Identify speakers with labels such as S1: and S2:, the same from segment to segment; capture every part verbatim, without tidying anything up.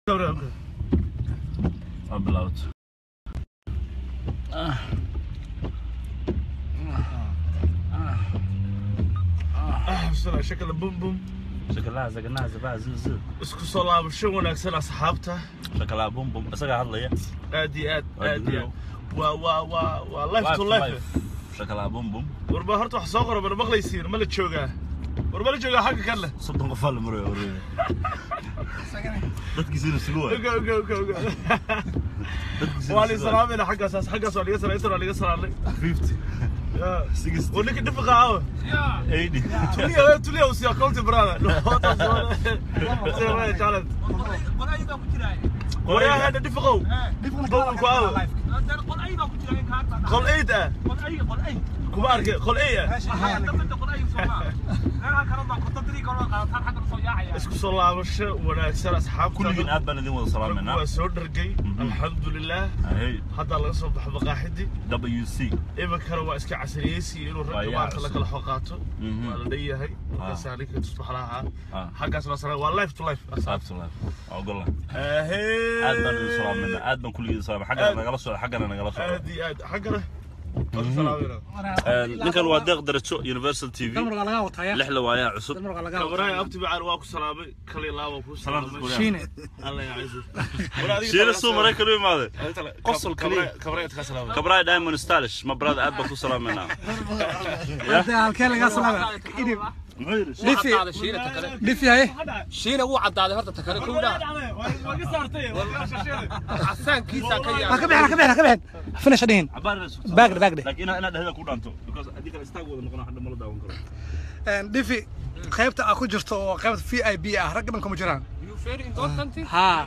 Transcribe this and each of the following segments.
S1: أبلغت.
S2: آه بسرعة شكل بوم بوم.
S1: شكلها زقناها زبا زلزل.
S2: اسكو صلاة بالشو وناكسر أصحابته.
S1: شكلها بوم بوم. أسرع هذا يا.
S2: آدي آد آدي. و و و و لايف تو لايف.
S1: شكلها بوم بوم.
S2: وربا هرتو حصاقر وربا مغلي يصير ملك شوقه. وربا لك شوقه حق كله.
S1: صدق قفل مرة وري. لا تكسر السلوى.
S2: اوكي اوكي اوكي اوكي. والي سلام أنا حق أساس حق أساس اللي يسرع يسرع اللي يسرع علي.
S1: خمسين.
S2: ولك الدفقة عاوة.
S1: ايدي.
S2: تولي تولي وسيا كولت برانا. سير تعال. ويا هذا دفقوا. دفقوا كواو. قل ايه ده؟ قل ايه قل ايه. كبارك قل ايه. اسكو صلاة وش ولا سر أصحاب.
S1: كل من أبنا ذي وصلنا منا.
S2: وسود رجي الحمد لله. هذا الله يصب حبقة حدي.
S1: دبليو سي.
S2: إيه بكرة واسك عسريسي إنه الرجال خلك الحقاته. والدي هاي. كسالك تصبح لها. حق أصلا صار واللايف تو لايف.
S1: لايف تو لايف. أقول له.
S2: هي.
S1: أبنا ذي وصلنا منا. أبنا كل ذي وصلنا. حقنا نقلص ولا حقنا نقلص.
S2: هذه هذه حقنا.
S1: ninkan waa deeq darajo Universal T V lixla waa yaa cusub
S2: kabraay abti bacaan waa ku salaamay kali laabo ku salaamay
S1: shiine
S2: Allah ya ciiso
S1: shiine soo maray kale imaade
S2: qosol kali kabraay ka salaamay
S1: kabraay Diamond Stylish ma brother aad ba ku salaamayna
S3: hada halkee laga salaamay idib
S4: لفي
S3: لفي هاي
S4: شينا هو عداد هرت تكرر كودا
S2: waa saartay
S4: عسان كيسا كيا
S3: كبحنا كبحنا كبحنا فين شدين باقر باقر
S1: لكن انا هذا ku dhaanto because adii kala istaag wada noqon hadda ma la daawan karo
S3: een difi qaybta aku jirto oo qaybta V I P ah rag badan kuma jiraan
S4: you very important
S3: ha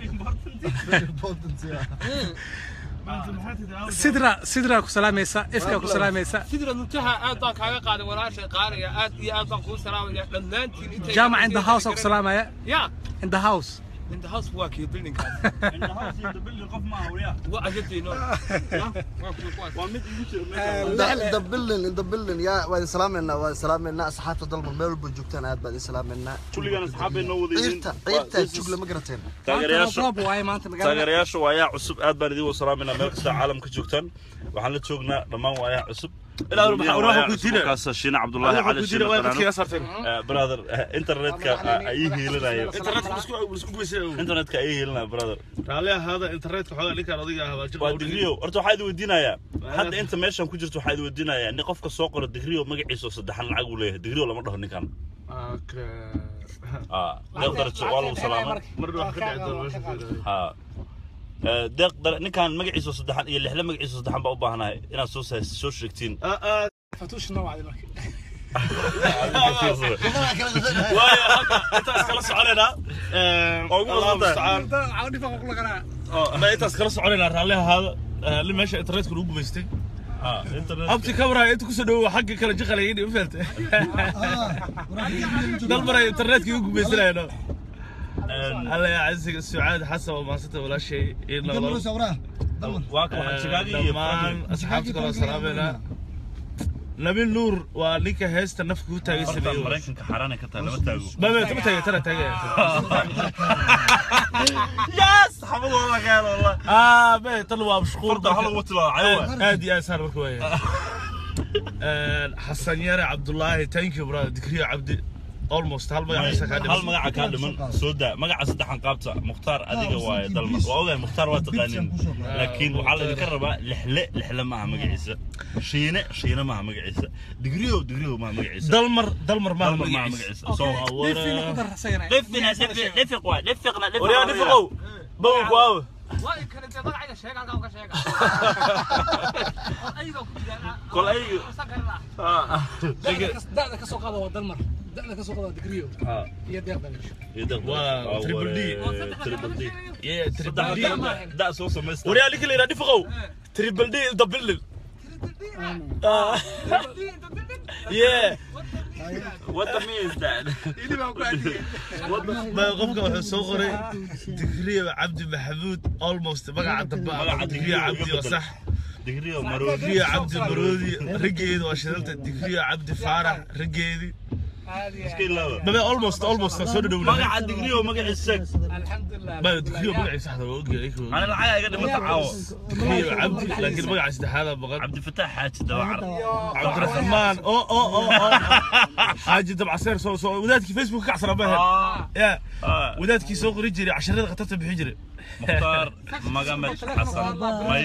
S3: sidra sidra ku salaamaysa ifka ku salaamaysa
S4: sidra muntaha aad baan kaaga qaaday walaashay qaariga aad iyo aad baan ku salaamaya dhammaantiin inta
S3: jaamac in the house ku salaamaya
S4: ya
S3: in the house
S4: in the house waa kii building ka
S1: in the house in the building qof ma hawriya
S4: waa ajadino
S1: waa mid igu jiro
S5: the building in the building ya waa salaamina waa salaamina asxaabta dalbar meel buu joogtaan aad baan salaamina
S1: kulligan asxaabena wadayeen
S5: ciirta jugla ma garateen
S1: taageerayaasha
S3: waay maanta magaalada
S1: taageerayaasha waa yaa cusub aad baan idin salaamina meel kasta caalamka joogtaan waxaan la joognaa dhamaan waa yaa cusub
S2: إلى روح كوتينا
S1: كاس شينا عبد الله على
S2: شينا
S1: برادر انترنت كا ايه هيلنايو
S2: انترنت مسكو مسكو بيسو
S1: انترنت كا ايه هيلنا برادر
S2: عليه هذا انترنت xogaa ninka adiga ah
S1: waa digriyo horta waxa id weydiinaya hadda inta meeshan ku jirto waxa id weydiinaya in qofka soo qoro digriyo magaciisa saddexan lacag uu leeyahay digriyo lama dhaho ninkan ah deeqdar walaal salaam
S2: mar wax ka dhacdo
S1: ha deeq ninkan magaciisa saddexan iyo lixla magaciisa saddexan baa u baahanahay inaad soo soo sheegtiin
S3: fatuush nawacdi markii
S2: waayo inta iskala soconayna ee ugu mustacaan
S3: عودي فوق كل قناه
S2: اه ما inta iskala soconayna raaliha hada li meesha internetka ugu gumeystay
S1: اه internet
S2: abti kamera inta ku soo dhaw xagga kala jiqalayeen u feeltay dal maray internetka ugu gumeysanaayno الله يعزك السعاد حسب ما ست ولا شيء إلا الله
S1: واقع شقاقي
S2: أصحابك الله سلامنا نبيل نور وليك هست نفك هو تاجي سبيل
S1: مريكن كحرانة كتر ما تاجو
S2: ما ما تبي تاجي ترى تاجي
S1: ياس حمد والله خير والله
S2: آه ما طلوا بشقور
S1: ده هلا وطلع عيوة
S2: هادي يا سار بكوية حسن ياري عبد الله تانك يو برا ذكري عبد almost hal magac isa ka dhiman
S1: hal magac ka dhiman soo daa magaca saddexan qaabta muxtaar adiga waay dalmar waa ogahay muxtaar waa taqaanin laakiin waxa la idin rabaa lixle lixle ma magaciisa shiine shiine ma magaciisa digriyo digriyo ma magaciisa
S2: dalmar dalmar ma magaciisa
S1: soo
S3: awara
S1: lifina lifiq waa lifiqna lifiq
S2: wariya lifiqo baw waaw
S4: waa kale dad magaca sheega halka ka sheega ayga ku jira
S1: kol ayga
S3: ah dada ka soo qaado waa dalmar دقنا كسوق هذا دقريو. آه. يدق دقش.
S1: يدق.
S2: واو. تريبل دي.
S1: تريبل دي.
S2: يا تريبل دي.
S1: ده صوص مست.
S2: وريا لك اللي رادي فوق. تريبل دي دبل.
S4: تريبل دي.
S2: آه. Yeah.
S1: What the means that?
S4: اللي ما قاعد.
S2: ما قفك صغري. دقريو عبد محمود almost بقى عبد بقى دقريو عبدي وصح.
S1: دقريو مرودي.
S2: دقريو عبد مرودي رجيد وشلت دقريو عبد فارح رجيدي. بابا almost almost soo dhaw
S1: magaca digriyo magaca sag
S3: alxamdulillah
S2: baba digriyo magaca saxda oo ogyahay
S1: ana lacag iga dhimata caawo
S2: digriyo cabdi laakiin magaca saddexaad baqad
S1: cabdi fataax xaaji dawacar
S2: cabdiraxmaan oo oo oo xaaji dabcaseer soo soo wadaadkii facebook ka casra baa ya wadaadkii soo qori jiray casharada khatarta bixin jiray
S1: mukhtaar magamed xasan may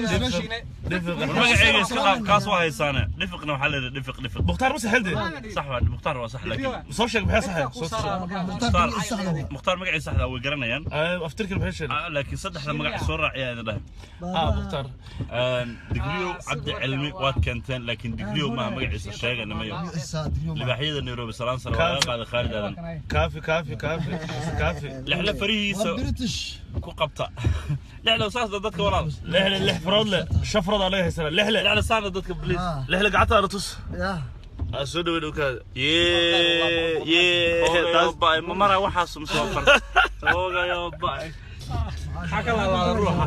S1: magaceega iska qaab kaas waa haysaane dhifiqna waxa la yiraahdaa dhifiq dhifiq
S2: mukhtaar ma saxilde
S1: صح مختار هو صح لكن
S2: soo sheeg maxay saxay
S1: مختار مختار مقعي صح way garanayaan
S2: aftirka maxay sheegay
S1: laakiin saddexda magac soo raaciya ida dhahay
S2: ah mukhtaar
S1: aan digriyo cabdi cilmi waad kanteen laakiin digriyo ma magaciisa sheegana ma yahay libaxyada Nairobi salaan sar waa qaada Khalid aadan
S2: kaafi kaafi kaafi kaafi
S1: lixla farihiisa ku qabta lixla saas dadka walaal
S2: lixla lix farood le shafrad alayhi haysan lixla
S1: lixla saar dadka bliis
S2: lixla gacanta la tus
S5: yaa
S2: soo dhaweey kaada yee yee
S1: taas baa ma mara waxa sum soo far oogayo baa xaka la la ruuxa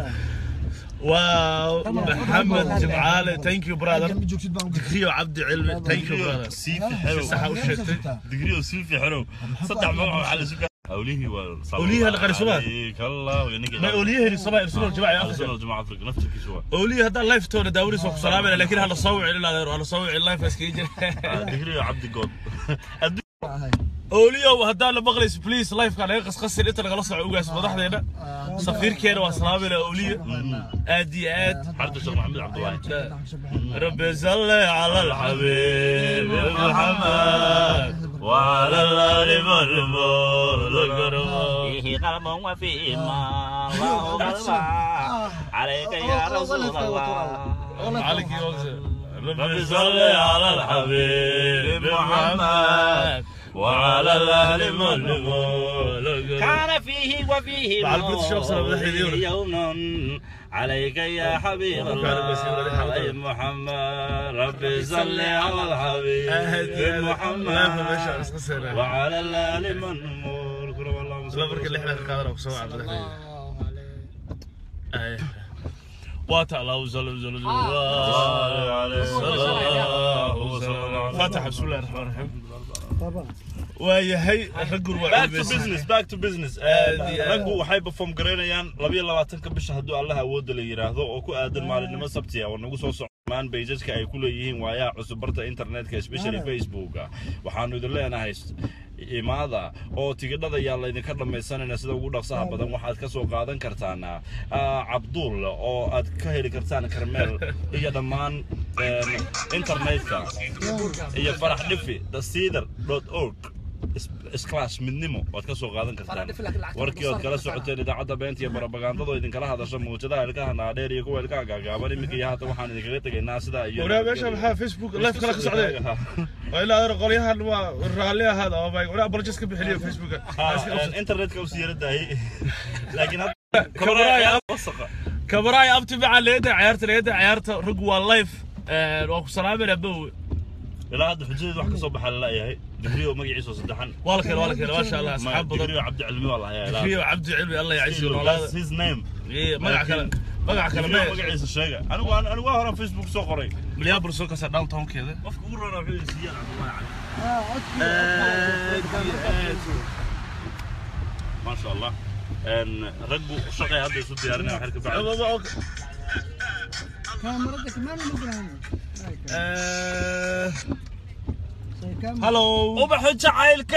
S2: واو محمد جمعالي ثانك يو براذر دقريو عبد علمي ثانك يو براذر
S1: سيفي حلو
S2: صح وشتي
S1: دقريو سيفي حلو صدع مقعد على سكر أوليه والصلاة
S2: أوليه اللي قال صباح
S1: الله وينقل
S2: ما أوليه اللي صباح يرسلون الجماعة يا أخي
S1: الجماعة أفريقيا نفسك شو
S2: أوليه هذا اللايف تون داوري سوق سلامة لكن هذا صوع إلا هذا صوع اللايف اسكيج
S1: دقريو عبد جود
S2: أوليه وهذا اللي بغلس بليز لايف كان يقص خسر أنت اللي خلاص عوجاس مضحنا هنا صفير كير وسلامة لأوليه أدي أد
S1: عبد الشيخ محمد عبد الواحد
S2: ربي صلي على الحبيب محمد وعلى الآل والمول
S1: فيه قلب وفيه ما الله عليك يا رسول الله
S2: عليك يا ربي صلي على الحبيب محمد وعلى الأهل والمول
S1: كان فيه وفيه يوم عليك يا حبيب الله محمد ربي صل على الحبيب محمد وعلى الآل والمول
S2: لا برك اللي احنا قادر وسوا عبد الحليم اي واتعالى وزل وزل فاتح بسم الله الرحمن الرحيم ويا هي رجل
S1: باك تو بزنس باك تو بزنس رجل waxay perform gareynayaan laba iyo labaatanka bisha haduu Allah awood la yiraahdo oo ku aadan maalinimo sabti ah oo nagu soo socmaan pageska ay ku leeyihiin waayaa cusub barta internetka especially Facebook waxaanu idin leenahay imaada oo tigidhada yaa la idinka dhamaysanayna sida ugu dhaqsaha badan waxaad ka soo qaadan kartaan Abdul oo aad ka heli kartaan Karmel iyo dhamaan internetka iyo farax dhifi the cedar dot org isklaas midnimo waad ka soo qaadan kartaan warkii aad kala socoteen idaacadda beenta iyo barabagaandada idin kala hadasho muujadaha ilkaha naadheer iyo kuwa ilkaha gaagaaban iminka iyo haatan waxaan idinkaga tegaynaa sidaa iyo
S2: wara meesha maxaa Facebook live kala ka socday ilaa ar qolyahan waa raaliya hada oo bay wara barjis ka bixiliyo Facebook
S1: internetka u siyaadahay laakiin
S2: كبراي كبراي أبتي مع الليدة عيارته الليدة عيارته رجوا لايف وأخو سلام يا أبو
S1: لا هذا حجيج واحد صبح الله يا هي دبريو ما يعيش وصدحن
S2: والله خير والله خير ما شاء الله أصحاب
S1: دبريو عبد العلمي والله يا لا
S2: دبريو عبد العلمي الله يعيشه
S1: والله his name
S2: إيه ما كلام ما كلام
S1: ما يعيش الشيء أنا وأنا أنا وهرب فيسبوك سوقري
S2: مليار برسول كسر داون تاون كذا
S1: وفق مرة في السيارة ما شاء الله ان رجوا شقي هذا يسود ديارنا وحركه بعد
S6: كاميرتك ما نقدر
S2: هلو
S1: وبحج عيلك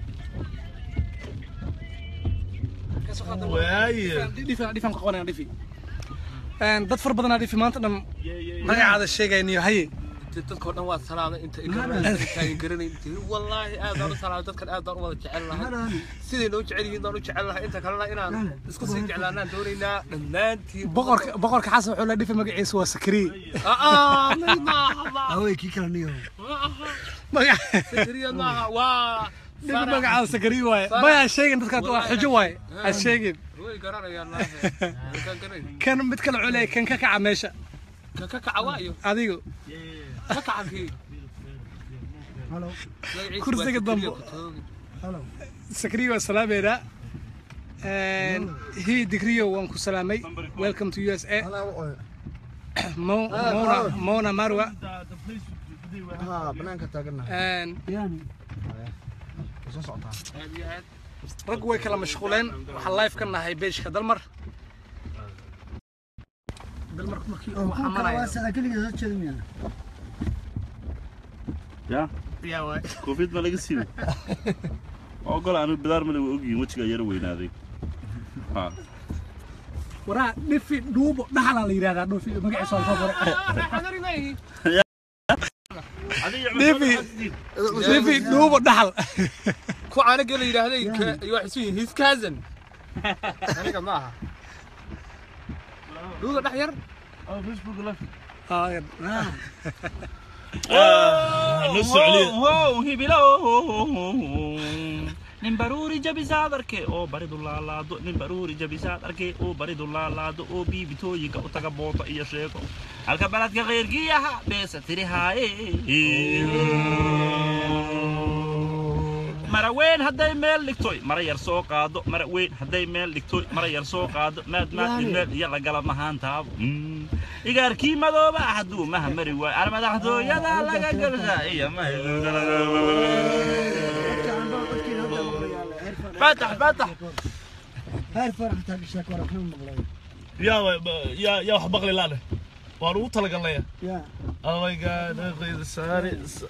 S2: واي
S3: ديفي ديفي قوانا ديفي ان dad far badan difii maanta dhan magacaada sheegayniyo haye
S4: dadka oo dhan waa salaamay inta ay garanayeen wallahi aad aan salaamay dadkan aad aan u wada jecel lahay sidii loo jecel yihiin aan u jecel lahay inta kalena inaan isku sii jeclaanaan doonaynaa dhamaantii
S3: boqorka boqorka xasan wuxuu la dhifay magaciisa waa sakri
S4: aa ma
S5: away kii kala niyo
S3: magac
S4: sakri ma waa
S3: dhifay magacaada sakri waay baya sheegin dadka waa xujo waay ha sheegin
S4: way garanayaan
S3: kan mid kale culay kan ka kaca meesha
S4: ka kaca waayo
S3: adigu
S4: ka kaca fi
S5: halo
S3: kursiga dambo
S5: halo
S3: sakri waa salaameeda and he digriyo waan ku salaamay welcome to U S A mo mona mona marwa
S5: ha banaanka taagana
S3: and rag way kala mashquuleen waxaan live ka nahay beeshka dalmar dalmar markii uu xamanaya
S1: يا
S3: يا واي
S1: كوفيد ما لقى سيو أقول أنا بدار ما لقى أجي وش غير وين هذيك ها
S3: ورا نفي دوب دحلا لي رادا دوفي مغي سو خبر حضري ماي نفي نفي دوب دحل
S4: ku caana gal yiraahday ay wax isu yihiin his cousin aniga ma aha duuga dhax yar
S2: oo Facebook la
S3: اه
S2: اه نص عليه
S1: هو هي بلو نمبروري جبي سادركي او بريد الله لا دو نمبروري جبي سادركي او بريد الله لا دو او بي بتويك او تغا بوطا iyo sheeko halka baladka qeyrgiyaha beesa tiri haaye maraweyn haday meel dhigtoy mara yar soo qaado maraweyn haday meel dhigtoy mara yar soo qaado maad maad meel iyo la gala mahaantaab igaarkii madooba haduu ma mari way ar madaxdooyada laga galsa iyo ma فتح فتح
S6: هاي فرح تاك شكر احنا مغلي
S2: يا يا يا wax baqli laale waan ugu talagalnay
S6: يا
S2: oh my god qeyd saari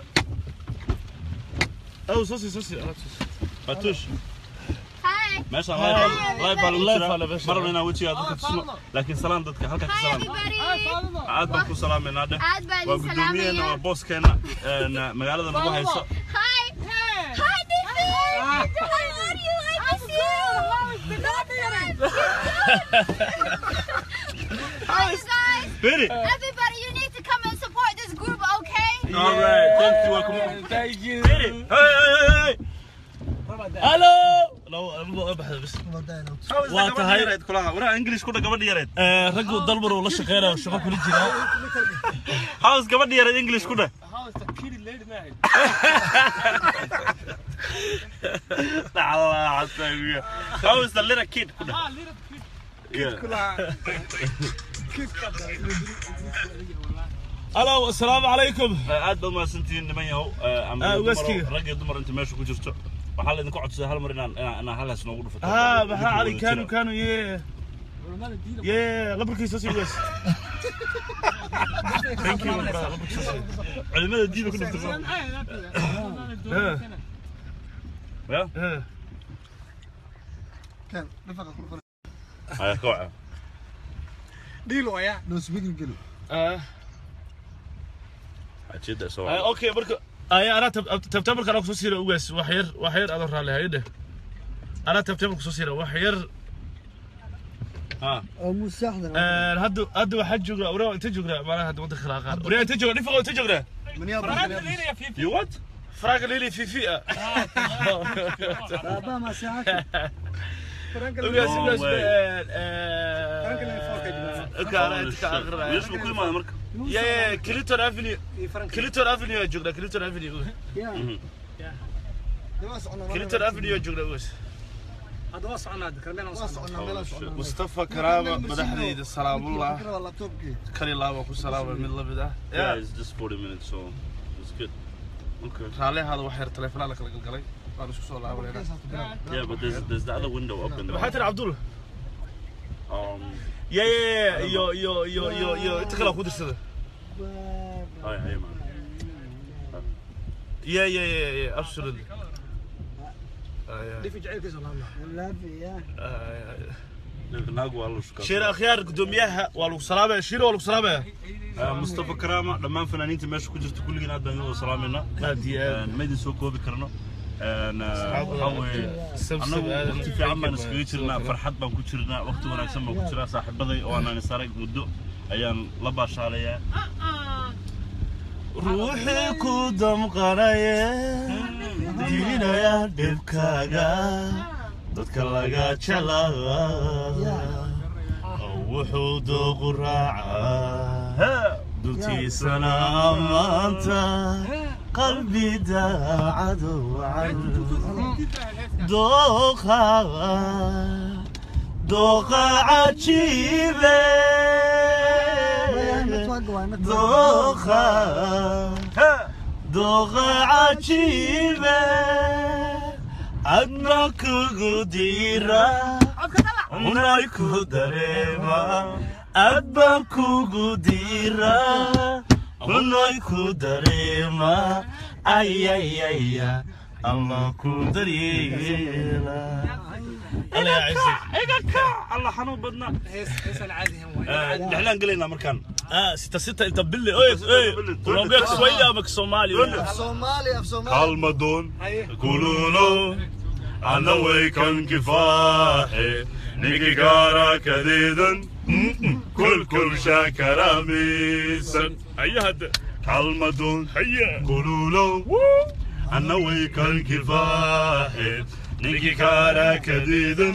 S2: aw sosi sosi
S1: فتوش
S7: هاي
S1: ما شاء الله لايف
S2: لايف
S1: بالله
S2: على بس
S1: مرة لنا وجهي هذا تسمع لكن سلام ضدك هلك
S7: هاي
S1: سلام
S7: everybody
S1: عاد بكو سلام من هذا
S7: عاد بالي
S1: وقدومينا
S7: سلامية
S1: وبوس كنا مقالة نبغى هيسا
S7: هاي هاي ديفي How are you? I miss you. Hi guys.
S1: Very.
S7: Everybody, you need to come and support this group, okay?
S1: All right. Thank you. Welcome.
S2: thank you
S1: Very. Hey hey hey.
S2: hello لو ابحث بس
S1: وانت هاي كلها ورا انجلش كله قبل يريد
S2: raggu dalbar oo la shaqeynaa oo shaqo kula jira
S1: هاوس قبل يريد انجلش كله لا الله عسى هاوس اللي كيد كله
S2: الو السلام عليكم
S1: aad baad mahadsantihiin niman yahow rag iyo dumar inta meesha ku jirto waxaa la idinku codsaday hal mar inaan inaan halkaas noogu dhufato
S2: ها maxaa cali kaanu kaanu ye ye labarkiisa sii wees thank you
S1: culimada diiba ku dhufto ya
S5: كان رفقة كل
S1: haya kooca
S3: ديلو يا
S5: لو سبيكر قالوا
S2: اه
S1: ajida soo
S2: اوكي marka ay ana tabtabarka aan ku soo siiro ugaas wax yar wax yar aad raali hayde ana tabtabarka ku soo siiro wax yar
S1: ha
S6: مساعدة
S2: ee hadda hadda waxa jooga wara inta jooga malaha hadda wada khilaqaan wara inta jooga dhifaqo inta jooga
S5: من يابا
S1: you what
S2: فرانك ليلي في فئه
S6: بابا ما ساعات
S2: ugaas ugaas
S1: يشبه كل ما مركب
S2: يا كليتون افنيو كليتون افنيو جوجنا كليتون افنيو
S6: يا
S2: كليتون افنيو جوجنا وش
S3: هذا وصعنا كرمنا وصعنا
S2: مصطفى كرامه مدحدي السلام الله
S5: والله توبكي
S2: كلي الله وكو سلام من لبدا
S1: yeah it's just forty minutes so it's good
S2: اوكي رالي هذا وحير تليفون لك قلقلي انا اسكو سو لابلينا
S1: yeah but there's there's the other window up in
S2: محاتر
S1: there
S2: عبد الله
S1: um
S2: يا يا يو يو يو يو يو انت كلا خو درسده
S1: hi hi man
S2: يا يا يا يا ابسولوتلي
S3: ديفي جعلك سلام
S6: لا في يا
S1: naagu waa la shukaaday
S2: شير اخيار قدوميها والو سلامه شير والو سلامه
S1: mustafa karaama dhammaan fanaaniinta meesha ku jirta kulligiin aad baan ugu salaamayna
S2: نادي
S1: ma idin soo koobi karno waxa weeye annagu waqti fiican baan iskaga jirnaa farxad baan ku jirnaa waqti wanaagsan baan ku jiraa saaxiibaday oo aanan isarag muddo ayaan la baashaalayaa
S2: ruuxi ku damqanaya diinaya dhibkaaga dadka laga jeclaa wuxuu dooqu raacaa dutiisana ammaanta qalbi daacado dooqa dooqa cajiibe dooqa dooqa cajiibe
S1: adna kugu dira unay ku dareema adba kugu dira unay ku dareema ay ay ay Allah ku dareela الله يعزك ايقك الله حنون بدنا
S3: هيس هيس العادي هم
S1: نحن قلنا مركان
S2: اه ستة ستة انت باللي ايه ايه ولو شوية بك صومالي
S5: صومالي في صومالي
S1: كالمدون كلولو أنا ويكن كفاحي نيجي كارا كديدا كل كل شاكرا ميسن هيا هدا كالمدون هيا كلولو أنا ويكن كفاحي نيجي كارا كديدا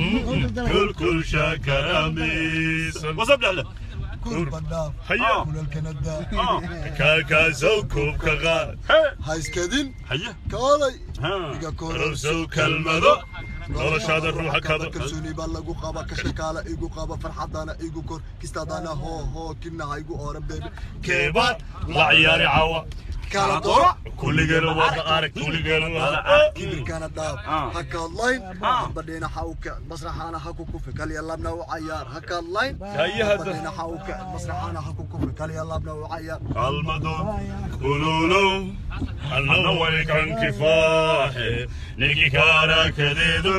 S1: كل كل شاكرا ميسن وصب له
S5: كل بنداف
S1: هيا
S5: كل الكندا
S1: كاكا زوكوب كغار
S5: هايس كدين
S1: هيا
S5: كالي
S1: ها رمسو كالمدو nolosha hada ruuxa kada
S5: kalsooni baa lagu qaba ka shaqaala igu qaba farxadana igu kor kistaadana ho ho kinna igu oran baby
S1: keebad la ciyaari cawa
S5: kala doora
S1: kulligeena wada arag kulligeena wada
S5: kibirkana dhaaf haka line badina xawka masraxana haku kufi kaliya labna u cayaar haka line badina xawka masraxana haku kufi kaliya labna u cayaar
S1: almado kululu anna waykan kifaahi nigi kara kadidun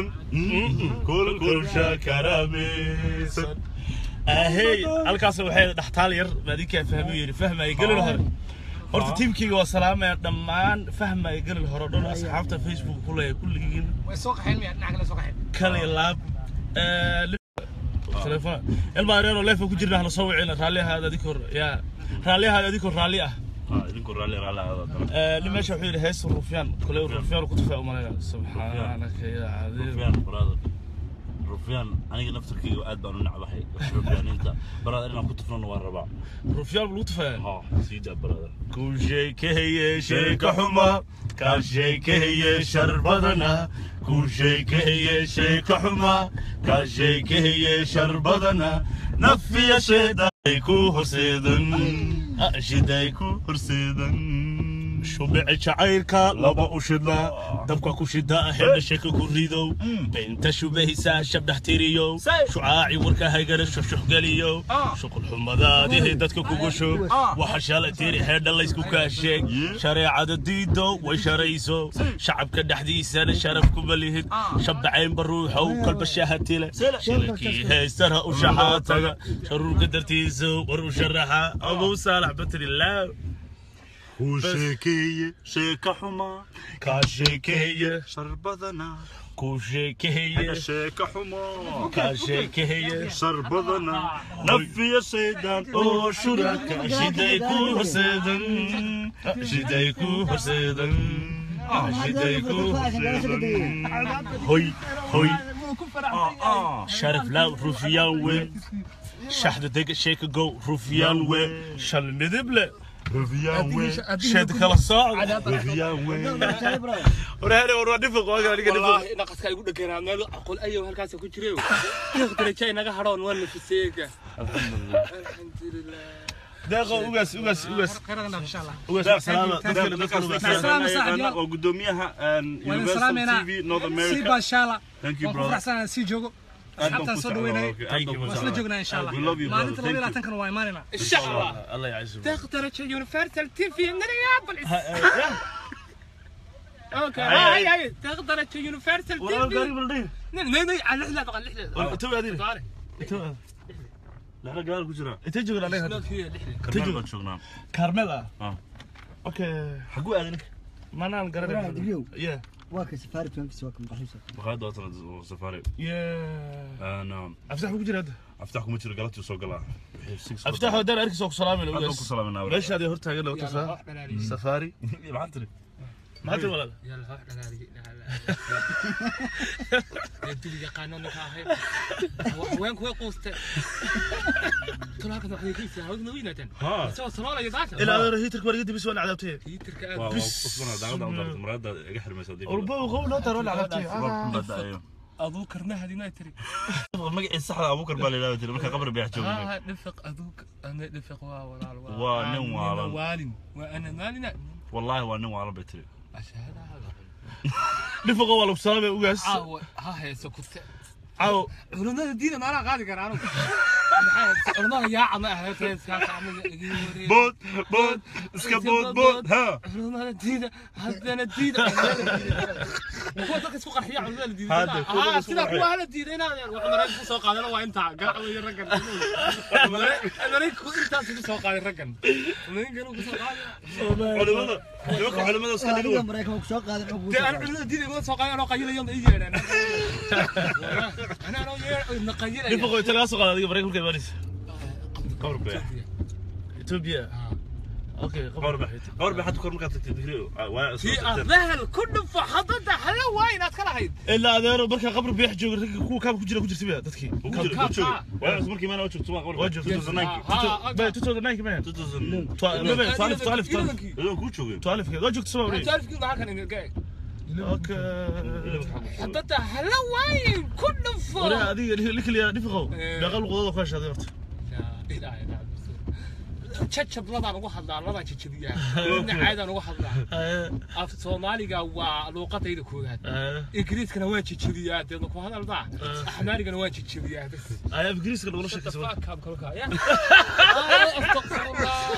S1: kul kul shakara misan
S2: ahey halkaas waxay dhaxtaal yar baadinka fahmay fahmay galin hore horta teamkayga waa salaamay dhammaan fahmay galin hore dhan asxaabta Facebook kulay kulligiin
S3: way soo qaxeen miyaa dhinaca kale soo qaxeen
S2: kale laab ee telefoon ilma reero leefa ku jirna hal soo wicina raaliyaha adikor ya raaliyaha adikor raaliya
S1: اه idinku raali raali
S2: ee limeesha wuxuu yiri hees rufyaan kale rufyaan ku tafaa umalaya subhanaka ya adeer
S1: rufyaan brother rufyaan aniga naftirkayga aad baan u nacbahay rufyaaninta brother inaan ku tafno waan rabaa
S2: rufyaan lu tafaa
S1: ha sida brother
S2: ku shay kahiye shay ka xuma ka shay kahiye sharbadana ku shay kahiye shay ka xuma ka shay kahiye sharbadana nafiya shayda ku horseedan أجدك هرسيدا شبع شعيرك لبا أشدا دبك كشدا هذا شك كريدو بنت شبه سا شبه احتريو شعاعي وركا هيجر شح قليو شق الحمضة دي هدتك كوجشو وحشال تيري هذا الله يسكو كاشيك شريعة الديدو وشريسو شعب كدحديس أنا شرفكم بليهد شبعين بروحه وقلب الشهاتيله شلكي هاي سرها وشحاتها شرور قدرتيزو وروشرها أبو صالح بتر الله
S1: كوشيكية شيكا حما
S2: كاشيكية
S1: شربضنا
S2: كوشيكية
S1: شيكا حما
S2: كاشيكية
S1: شربضنا نفي سيدان
S2: أو شركة شديكو حسيدن شديكو حسيدن شديكو حسيدن هوي هوي شرف لا رفيان وين شحد دق شيك جو رفيان وين شل مدبله
S1: رفيان وين
S2: شد كلا صاع
S1: رفيان وين
S2: ورهنا ورا دفق واقع
S4: والله نقصك يقول لك انا مال اقول ايوه هالكاس ku jireeyo qadar jay naga haroon waan nafisayga الحمد لله
S2: دقه اوغاس اوغاس اوغاس
S3: قررنا ان شاء الله
S2: اوغاس سلامة
S3: سلامة صاحبي
S1: وقدوميها
S3: وانا
S1: Universal
S3: سلامينا
S1: تي في North
S3: سيبا
S1: America
S3: ان شاء الله
S1: Thank you brother
S3: فرحسنا سي جوجو حتى صدوا ويني وصل جوجنا ان شاء الله
S1: We love you
S3: ما
S1: brother
S3: انت لو لا تنكر واي مالنا
S4: ان شاء الله
S2: الله يعزك
S4: تقدر تشي يونيفرسال تي في نابلس اوكي هاي هاي تقدر تشي يونيفرسال تي
S2: والله
S4: في
S2: قريب الدين
S4: ني ني على لا بقى لا
S2: تو هذه
S4: طارق
S2: تو
S1: لا لا قال كجرا
S2: انت تجي عليها
S4: لا في لحيه
S1: كرمال شغلنا
S2: كارميلا
S1: اه
S2: اوكي
S1: حقو اذنك
S2: ما انا قريب يا
S6: واك سفارة وانكس واك مقحوسة
S1: بخاد وطن سفاري
S2: يا
S1: انا
S2: افتح وجري هذا
S1: افتحكم متر قالت وسو قلا
S2: افتحوا دار اركس وك سلامي
S1: عليكم
S2: لو
S1: السلام انا
S2: ليش هذه هرتها لو تسا سفاري
S1: ما تدري
S2: ما ادري ولا
S4: يلا روح نادي لا يدري قانونك هاي وين كوي قوست طلعت واحد كيس هذا وينه
S1: ها
S4: سو صلاله يا داش
S2: الى رهيتك ورقدي بس وانا عذبتي
S4: يترك
S1: اصبر دعوه دعوه مراد احر مسودي
S2: وربا وغو لا ترى عذبتي
S4: ابو كرنا هذه ما تري
S1: مقعد صح ابو بكر بالي لا تري marka qabr bay joogay
S4: اه نفق ابوك انا نفق ولا
S1: waa nin waalan
S4: والد وانا مالنا
S1: والله waa nin waalan bay tiri
S4: ashhadu hada
S2: dhifaqo waa lagu salaamay ugaas
S4: caawa ha heeso kute
S2: caaw
S4: culimada diina maana qaadi karaan maxay culimada yaa ama ah heeskaas ama igi wareey
S2: bood bood iska bood bood ha
S4: culimada diina hadana diina kuwa dadka isku qarxiya culimada diina ah sida kuwa hala diina inaan wax maray ku soo qaadana waa inta gacmo raggan maray ku intaas ku soo qaaday raggan ninkan ku soo qaaday
S2: culimada iyaga culimada iska dhigo
S6: mareykan ku soo qaaday ugu
S4: أنا عملنا دين يقول سوق أنا قيل يوم يجي أنا أنا أنا يوم نقيل
S2: dhifaqo inta laga soo qaaday mareykan ka imaanaysa qowr baa Ethiopia okay qowr baa
S1: قور بحد كور مكان تكتيريو واي
S4: في أذهل كل فحضت حلا وين أتكلم هيد
S2: ilaa adeero marka qabr biix joogo rag kuwa kaab ku jira ku jirtay dadkii
S1: واي مركي ما انا وجهت سواق قور
S2: وجهت
S1: وجهت نايكي
S2: ba two thousand nine man twelve twelve twelve
S1: ايوه كو جوجين
S2: twelve كده وجهت سوا وري
S4: تعرف كيف هكذا إنك
S2: اوكي
S4: حضت حلا وين كل فح
S2: ورا هذه لك اللي dhifaqo dhaqal qodada ku heshaday horta
S4: تشتشب لبعض واحد على لبعض تشتشبيا عادة واحد أف سوماليا ولوقات إيد كودات إنجليز كانوا واجد تشتشبيا تلو كهذا البعض أحمر كانوا واجد تشتشبيا بس
S2: أيه بجلس كده ولا شيء كسبان
S4: كاب كلوكا يا أستغفر الله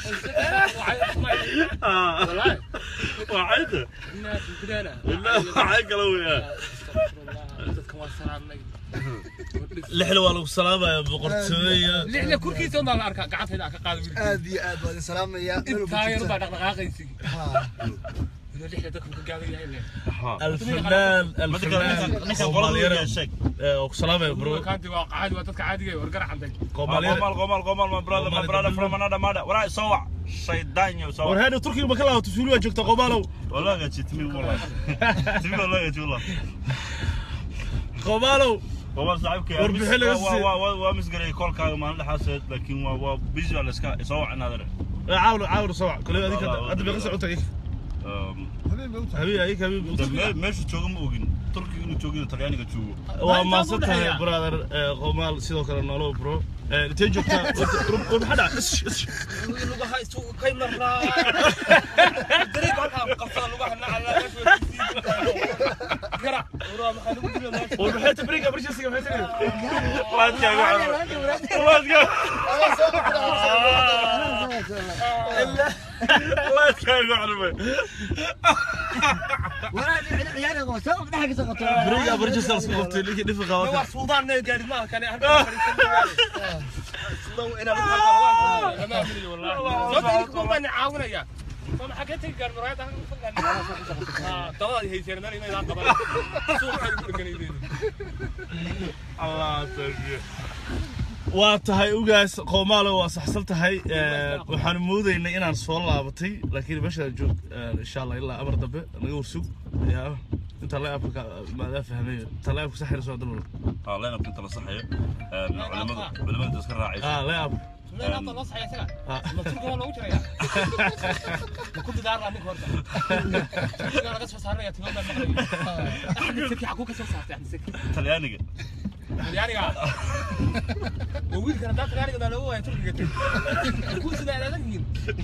S4: والله
S1: وعيده
S4: الناس كلنا
S1: لا عيق لو يا
S4: استغفر الله كمان سلامي
S2: lixle waa lagu salaamaya boqortooyada
S4: lixle kurkiisa ma la arkaa gacanta ka qaado wiilka
S5: aad iyo aad baan salaamaya
S4: taayir baa dhaqdhaqaaqaysi ha lixle dadku ka gaaday yahay
S2: الفنان الفنان
S1: نيكا قولنا شيك
S2: oo salaamay bro
S4: kaanti waa qaadi waa dadka caadiga ah wargar xanday
S1: قومال قومال قومال ما برادر ما برادر from another mother وراي سوع شيطان يا سوع
S2: warhada turkiga ma kala wato suuliga joogta qomaalow
S1: والله قاعد تمي والله تمي والله قاعد والله
S2: qomaalow
S1: قومال صاحبك يا وا وا وا مسقري كل كان ما له حاسد لكن وا بيجي على سكا سوع نادر
S2: عاول عاول سوع كل هذيك هذا بيقص عتيك حبيبي هيك حبيبي
S1: ماشي تشوغم اوغين تركي انه تشوغين طلياني تشوغو
S2: waa maasantahay brother qomaal sidoo kale nolow bro intee joogtaa rub xada
S4: lugaha isu kay maraa dariiq halka qafaa lugaha nacala gara wara maxaa lagu diraa
S2: oo maxay tabriga barjisiga maxay tabriga
S1: waad jaago waad jaago waad jaago عربي
S6: ولا عيالي غوسه ضحك سقط
S2: بريغا برجس اسقطتي لي دفقه
S4: waa suudaan gaari ma kan halka لو انا ما ادري والله صدق ما نعاونيا ما حكيت قال مرايد اه طلع هي سيرنا لي ما قبل سوق كان
S1: الله ترجي
S2: waa tahay ugaas qomaalo waa saxsan tahay waxaan moodaynaa inaan soo laabatay laakiin meesha joog insha Allah ilaa amar dambe naga warsug yaa inta la afka ma la fahmay talaab saxir soo dalmo
S1: اه لا انا كنت بصحيه علماء علماء تذكر راعي
S2: اه لا اب
S4: لا لا صحيح سلا ما تركوا لو جريا كنت دار عنك ورده انا قصف صار يا تمام احد سكي حكوك سو صارت احد سكي
S1: طلياني
S4: يعني وويل كان داخل يعني قال هو يا تركي كل سنه انا لكن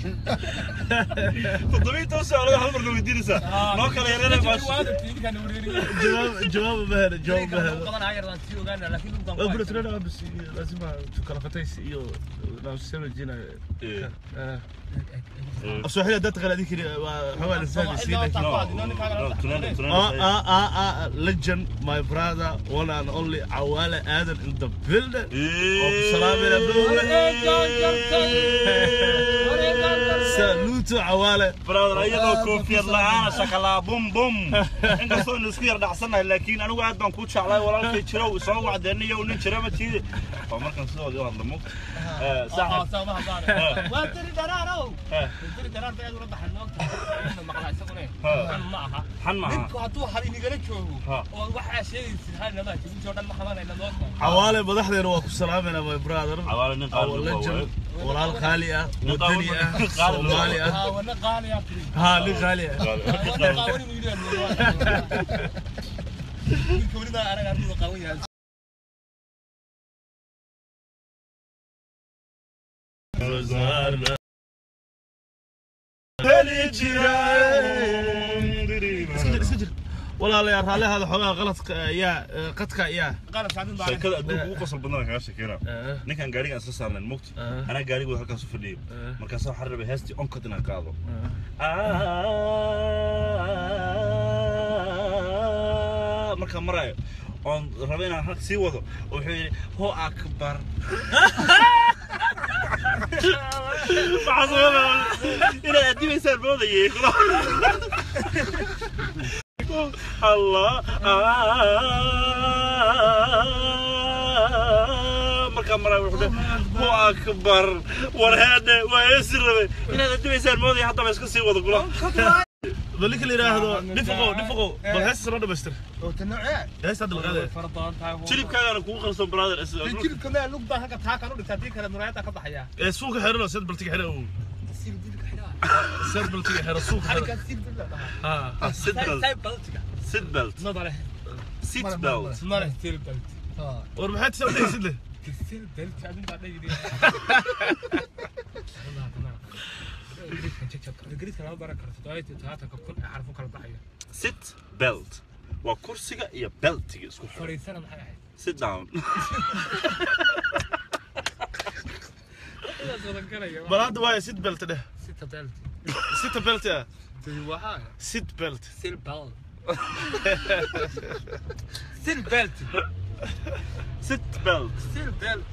S1: تضمين توسع على هالمره لو يديرسا ما كان يرينا
S4: كان
S2: جواب جواب بهذا جواب بهذا
S4: طبعا عاير انت وقالنا لكن
S2: قلت له بس لازم كرفتيس iyo نفسنا جينا الصحيح ده تغلى هذيك حوالي الفهم سيدك اه اه اه اه legend my brother one and only عوالة آدم in the building سلام سالوتو عوالة
S1: برادر ايضا كوفي الله انا شكلها بوم بوم انت صار نسكير دحسنا لكن انا قاعد بان كوتش على walaalkay jiro oo soo wacdeeniyo nin jira ma tiidi oo markan sidoo kale wada mo ee
S4: صح صح ما هذا وتري درارو تري درار بيد ورد حنوك مقلع سقني معها
S1: حن معها
S4: نinku haduu hal inigala joogo oo waxa sheegaysid hal lama jiro joodan ma xamanayna noo
S2: عوالة madaxdeena waa ku salaamayna my brother
S1: عوالة nin qaal
S2: legend walaal qaali ah wadani ah Soomaali ah
S4: ها wana qaali ah
S2: ha nin qaali ah
S4: qaawani wiilal ninku wada araga ardayda qaawan yahay
S2: اسكت ولا لا رالي هذا حوغا غلط يا قدك يا
S4: قال ساعدين ضايع
S1: sheekada adduunka ugu qosol badan kaga sheekeena ninkan gaariga isla saarnaan mugti ana gaariga halkaas u fadhiyo markaas waxa rabay heestii onkad inaan qaado marka marayo on rabay inaan halka sii wado wuxuu yiri ho akbar baxsana ina adimaysan boodayay الله مركب مرة وحدة هو أكبر ورهانة ويسر إن هذا دميسان ماضي حتى ما يسكت سوى ذكره
S2: ذلك اللي راهو نفقوا نفقوا بالهس رد بستر
S6: تنوع
S2: هس هذا الغداء
S4: فرضان تاعو
S1: شريب كان أنا كون خلص برادر أسد
S4: كيف كمان لوك ده هكا تاكل ولا تديك على مرايتها كذا حياة
S2: السوق حرنا سد بلتك حرنا
S4: سير ديك حياة
S2: سد بلتك حرنا السوق حرنا
S4: كان سير بالله
S2: ها
S1: سيت بيلت
S4: سايب بلتك
S1: سيت بيلت
S4: نظره
S1: سيت بيلت
S4: نظره سير بلت
S2: وربحت تسوي لي سد له
S4: سير بلت بعدين بعدين يدي قريت كلام بركة تدايت تهاتا كل يعرفوا كل ضحية
S1: سيت بيلت وكرسيga iyo beltiga isku xiran
S4: فريسنا maxay ahayd
S1: sit down
S2: بلاد واي سد بلت ده
S4: sita belt
S2: ستة بلت يا
S4: waxa
S2: سد بلت
S4: sil belt sil belt
S1: sit belt
S4: sil belt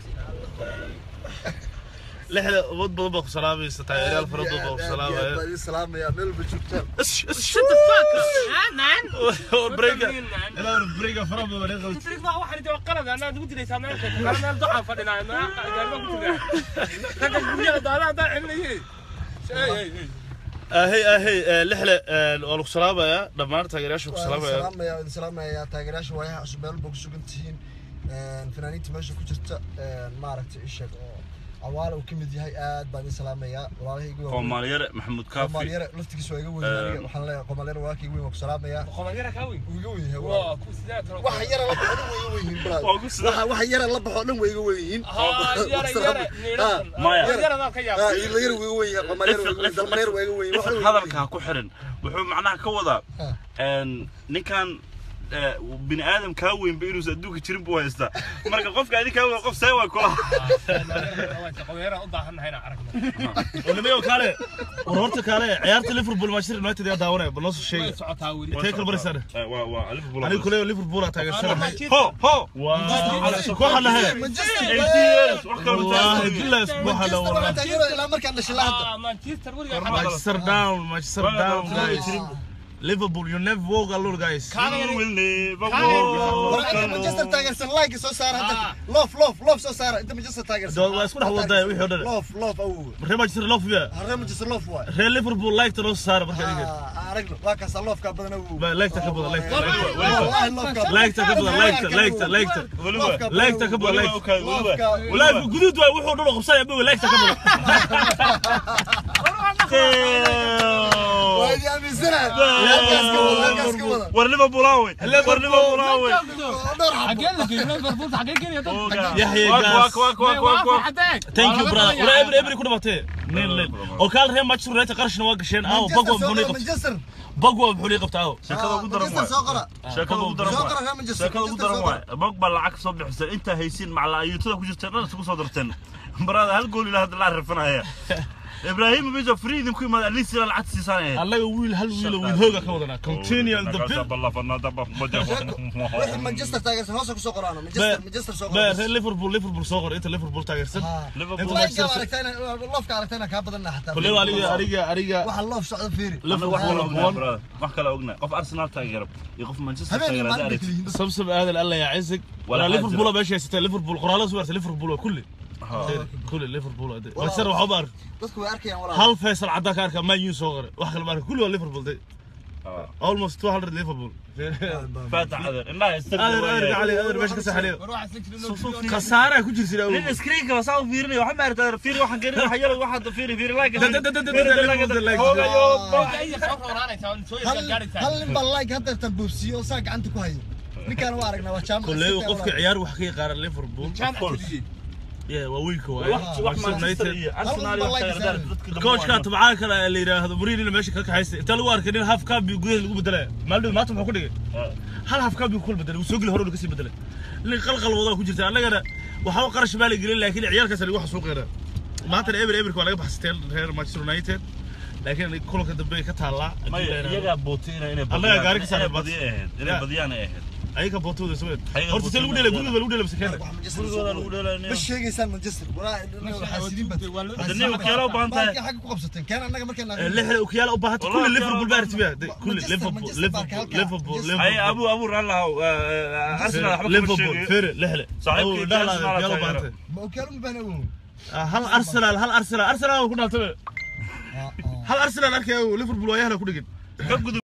S2: لحظة ود بابا سلامي استطاع ريال فرد بابا سلامي
S5: السلام يا ميل بجوتال
S2: اش اش
S4: shut the fuck up man
S2: بريكا انا بريكا فرد بابا ريال
S4: تريك ما واحد يتوقع انا قلت لي سامع انا ضعف فدنا انا قال ما قلت لك لكن الدنيا ضايعه ضايع لي اي اي
S2: اهي اهي لحلة والو سلامة يا دمان تاغيراشو سلامة يا
S5: السلام يا السلام يا تاغيراش ويا عشبال بوك سوغنتين فنانينta meesha ku jirta maaragtay ishaq عوالة وكمل هاي آد بعدين سلامة يا والله يقول
S1: قمالير محمود كافي
S5: قمالير لفتك شوي يقول أنا وحنا قمالير واقي يقول وسلامة يا
S4: قمالير كاوي
S5: ويقول هو
S4: waa ku sidaa taro
S5: وحيرة الله بحضن ويقول بلاد
S1: waa ku sida
S5: وحيرة الله بحضن ويقول
S4: ها يرى يرى
S1: مايا
S4: يرى ذاك يا
S5: آه يلير ويقول قمالير ويقول دلمير ويقول
S1: hadalka ku xiran wuxuu macnaha ka wadaa een ninkan bini aadam ka weyn ba inuu adduunka jirin buu haystaa marka qofka adii ka weyn qof say way kula
S4: قمالير u baahannahay inaan aragno
S2: ولميو كاله ورورتا كاله عيارة ليفربول مانشستر يونايتد يا داونه بنص شيء
S4: socotaa weli
S2: تيكل بريسان
S1: waa waa liverpool
S2: انا كله ليفربول تاغيرشان
S1: هو هو
S2: كوخ لها
S5: مانشستر
S2: والله بالله اسبوع هذا والله
S5: لا مركز نشيل هذا
S4: مانشستر weliga
S2: مانشستر داون مانشستر داون جايز ليفربول يو نيفر ووك الور جايز
S5: مانشستر تاجرسن لايك سو صار هذا لوف لوف لوف سو صار انت مانشستر تاجرسن
S2: دول اسكو دحول داي وخي ودر
S5: لوف لوف او
S2: ري مانشستر لوف يا
S5: هرم مانشستر لوف واي
S2: ري ليفربول لايك تلو صار marka diga
S5: اه ارجل واكاس لوف كا بدن او
S2: لايك تكبر لايك
S5: والله لوف كا
S2: لايك تكبر لايك لايك لايك لايك تكبر لايك ولا جدود واي wuxuu dhul qabsay buu لايك تكبر
S5: وايد يا مسرع لا
S1: war liverpool away war liverpool away
S4: حاجه ليفربول حاجه كده
S2: يحيى
S1: واك واك واك واك واك
S2: thank you brother ولا ابري ابري ku dhamatay nil nil oo kaal reer Manchester United qarashna waa gasheen aa bagwa buxuu qabtay
S5: مانشستر
S2: bagwa buxuu qabtay
S1: sheekada ugu daran
S5: مانشستر سو قرا
S1: sheekada ugu daran
S5: سو قرا مانشستر
S1: sheekada ugu daran waay bagba lacag soo bixisay inta haysiin maclaayuutada ku jirtay dhan isku soo darteen barada hal gool ilaa hadda la rifanaya إبراهيم بيجا فريد يمكن ما ليس لا العكس سنة.
S2: الله يقول هل ويل ويل هوجا كودنا. Continue the bill.
S1: بالله فنا دبا
S5: واحد مانشستر تاجرسن هوسك سو قرا مانشستر مانشستر سو قرا.
S2: بس ليفربول ليفربول صغر أنت ليفربول تاجرسن.
S1: ليفربول.
S5: أنت عرفتنا لوف عرفتنا كابدنا حتى.
S2: كل يوم أريجا أريجا أريجا.
S5: واحد لوف صعد فيري.
S2: ليفربول.
S1: ما حكى له أغنى. قف أرسنال تاجر. يقف مانشستر تاجر.
S2: سبسب هذا الله يعزك. ولا ليفربول باش يست ليفربول قرالة صورت ليفربول كله. كل ليفربول هذا. ويصير وحبار. هل فيصل عداك أركب ما ينصغر واحد المارك كله ليفربول ده. almost two hundred ليفربول.
S1: فاتح هذا. لا يستر.
S2: هذا أرجع عليه هذا باش كسر عليه. خسارة كل شيء سوي.
S1: من سكرين كذا ساو فيرني واحد ما يرد فيري واحد غير واحد يلا واحد فيري فيري لايك.
S2: ده ده ده ده ده لايك.
S4: هو يو أي خبر ورانا كان شوي
S5: هل هل باللايك هذا تبوسي وساق عندك وهاي. نكان وارقنا وشام.
S2: كله وقفك عيار وحكي قارن ليفربول. يا وويك هو
S1: wax Manchester iyo Arsenal iyo khayraad dadka
S2: كوتش كان تبعان كلا اللي يراهد مريني اللي ماشي كلك حيس انت لو اركن هاف كاب بيقول لي بدله مالدو ما تبغى كل هل هاف كاب بيقول بدله وسوق له هرو كسي بدله اللي قلقل وضع ku jirta anaga waxa uu qarash baal gelin laakiin ciyaalkaas ay wax suuq yara maanta eber eber ko laga baxsteen reer Manchester United laakiin kulanka dambe ka taala
S1: iyaga bootina inay
S2: anaga gaari ka saaray
S1: badiyeen inay badiyaan ay ahayd
S2: ayaga bootooda soo horta tii lagu dheelay guriga lagu dheelay masakeena
S1: gurigooda lagu dheelay
S5: مش شيء مانشستر ولا حاسين بس
S1: hadana wakiilo baan tahay
S5: حاجه ku qabsateen كان anaga markaan
S2: lixda wakiilo u baahat kulli Liverpool baartiba kulli Liverpool Liverpool Liverpool
S1: ay abu abu ralaha Arsenal waxba
S2: Liverpool fir lixda
S1: صاحبكي
S2: لا لا wakiilo baahata
S5: wakiilo banawo
S2: hal Arsenal hal Arsenal Arsenal ku dhaltay hal Arsenal arkay Liverpool waa yahla ku dhigin